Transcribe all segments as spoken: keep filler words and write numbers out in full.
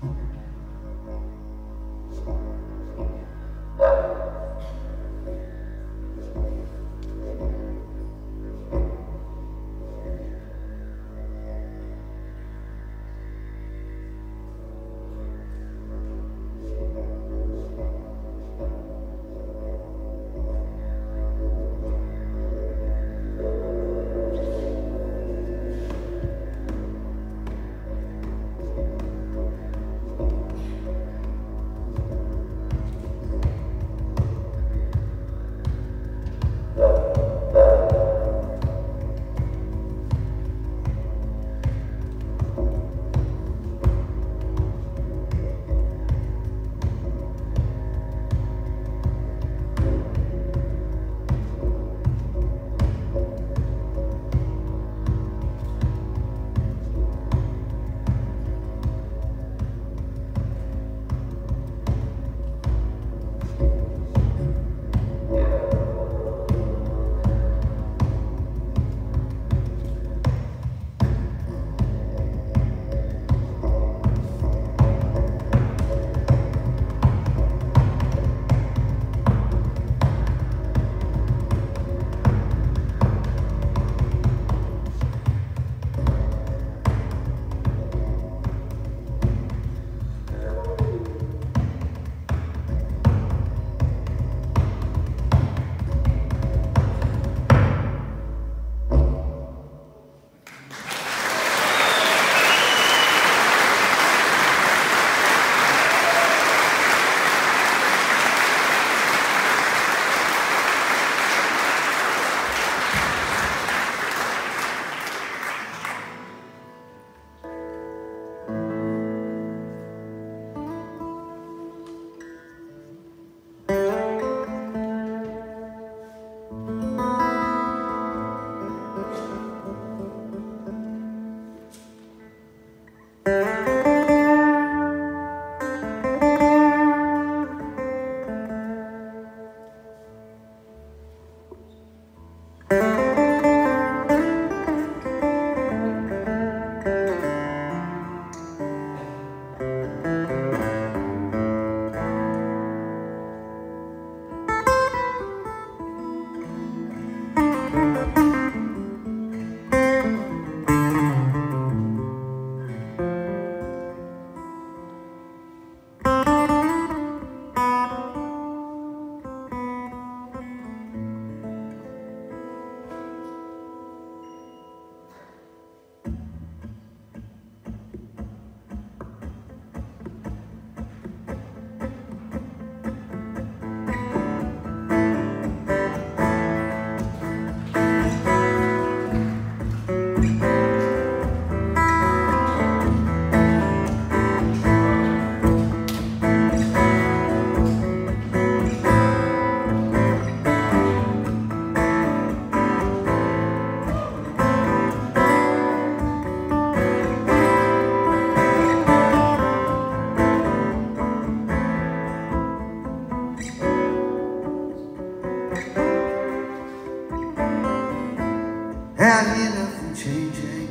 I hear nothing changing,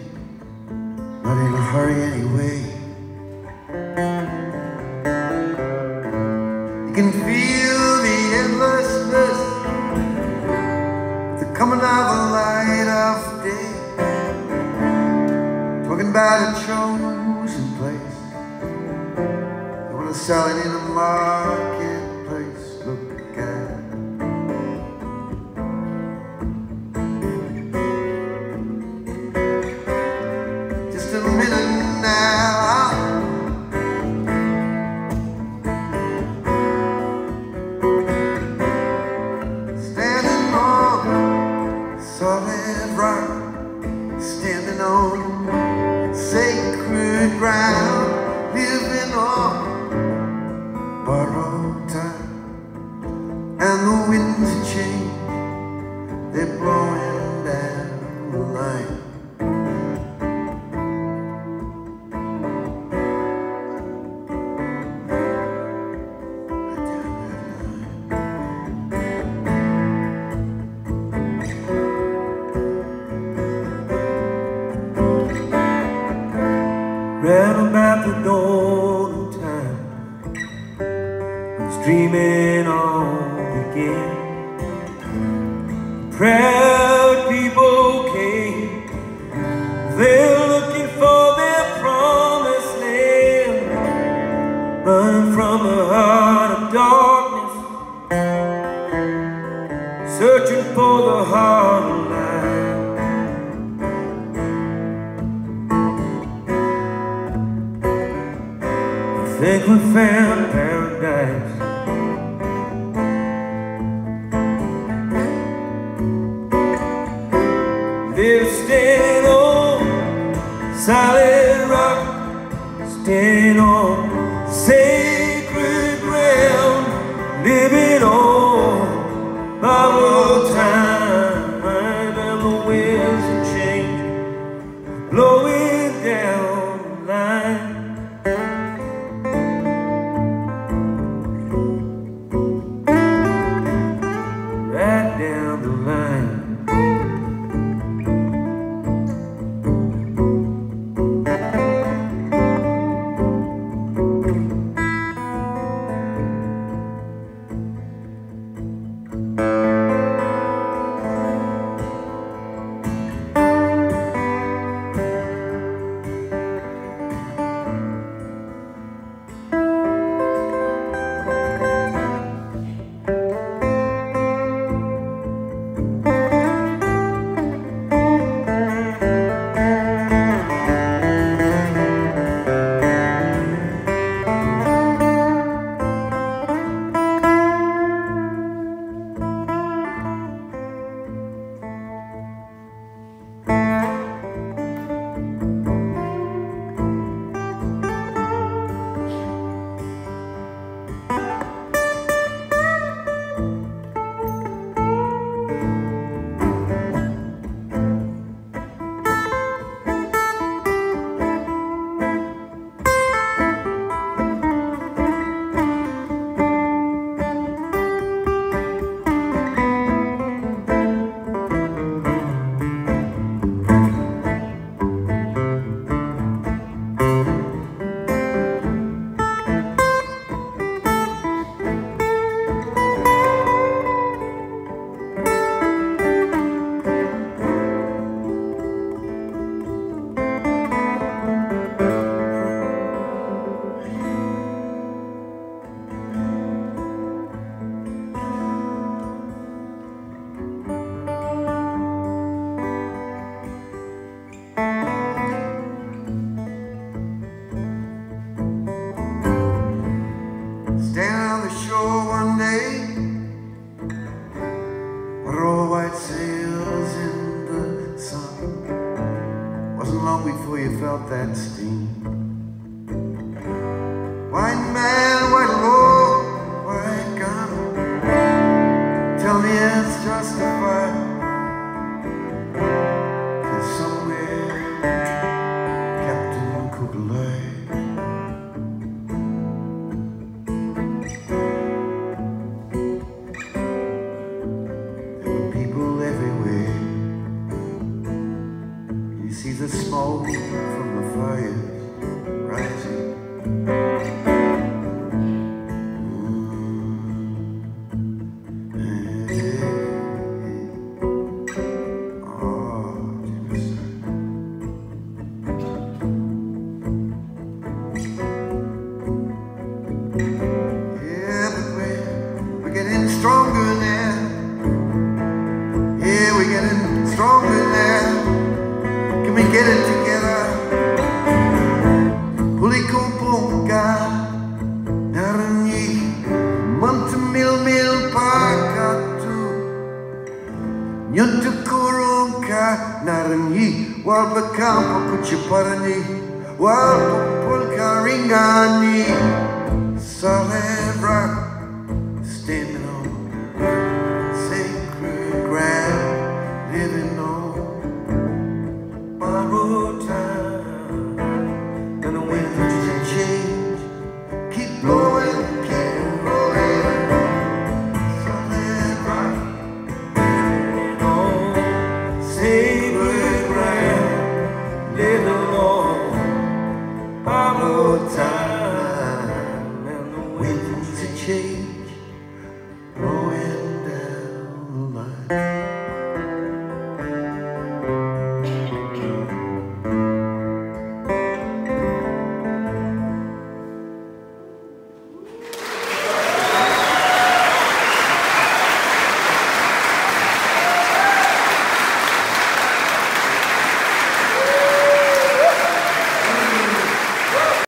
not in a hurry anyway. You can feel the endlessness, the coming of the light of day, talking about a chosen place. They want to sell it in a marketplace. Look at it. Just a minute now. Standing on solid rock, standing on sacred ground, living on borrowed Proud people came, they're looking for their promised land, running from the heart of darkness, searching for the heart of light. I think we found paradise. They're standing on solid rock, standing on sacred ground, living on borrowed time, and the winds of change blowing down the line. Right down the line. Standing on the shore one day, row white sails in the sun. Wasn't long before you felt that steam. White man, white robe, white gun. Tell me it's justified. 'Cause somewhere Captain Cook lay. You see the smoke from the fires rising. Mm. Hey, oh, genocide. Yeah, but we're, we're getting stronger now. Yeah, we're getting stronger now. Can we get it together? Pulikomponga Naranyi Monte mil mil pakatu Nyutukurunka Naranyi Walpakampo kuchiparani Walpapulka ringani Solid rock standing on sacred ground, living on borrowed time, and the winds of change keep blowing, keep rolling. Solid rock, living on sacred ground, living on borrowed time, and the winds of change